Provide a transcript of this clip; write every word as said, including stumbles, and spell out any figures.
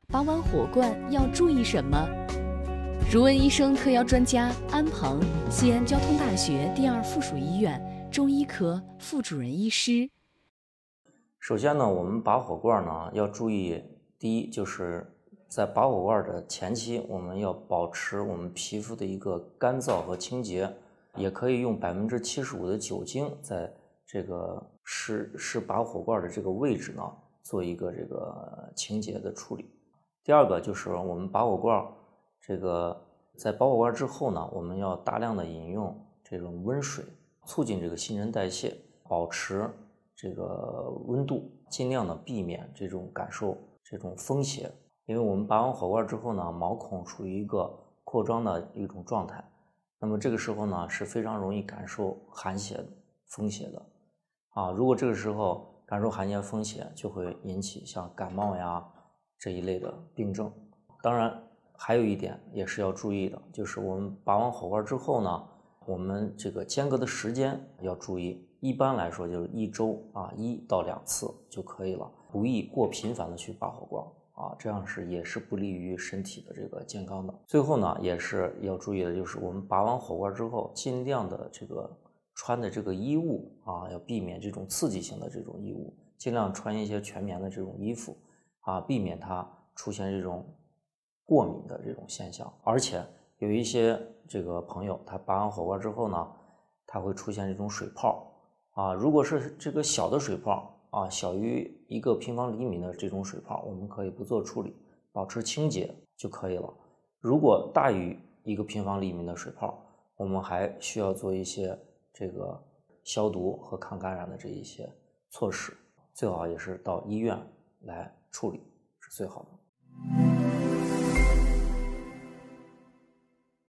拔完火罐要注意什么？如闻医生特邀专家安鹏，西安交通大学第二附属医院中医科副主任医师。 首先呢，我们拔火罐呢要注意，第一就是在拔火罐的前期，我们要保持我们皮肤的一个干燥和清洁，也可以用百分之七十五的酒精在这个试试拔火罐的这个位置呢做一个这个清洁的处理。第二个就是我们拔火罐这个在拔火罐之后呢，我们要大量的饮用这种温水，促进这个新陈代谢，保持这个温度，尽量的避免这种感受这种风邪。因为我们拔完火罐之后呢，毛孔处于一个扩张的一种状态，那么这个时候呢是非常容易感受寒邪风邪的啊。如果这个时候感受寒邪风邪，就会引起像感冒呀这一类的病症。当然还有一点也是要注意的，就是我们拔完火罐之后呢，我们这个间隔的时间要注意，一般来说就是一周啊一到两次就可以了，不宜过频繁的去拔火罐啊，这样是也是不利于身体的这个健康的。最后呢，也是要注意的，就是我们拔完火罐之后，尽量的这个穿的这个衣物啊，要避免这种刺激性的这种衣物，尽量穿一些全棉的这种衣服啊，避免它出现这种过敏的这种现象。而且有一些这个朋友，他拔完火罐之后呢，他会出现这种水泡啊。如果是这个小的水泡啊，小于一个平方厘米的这种水泡，我们可以不做处理，保持清洁就可以了。如果大于一个平方厘米的水泡，我们还需要做一些这个消毒和抗感染的这一些措施，最好也是到医院来处理是最好的。